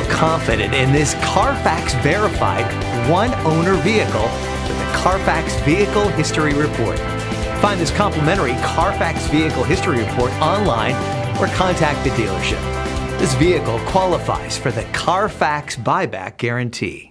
Feel confident in this Carfax verified one-owner vehicle with the Carfax Vehicle History Report. Find this complimentary Carfax Vehicle History Report online or contact the dealership. This vehicle qualifies for the Carfax Buyback Guarantee.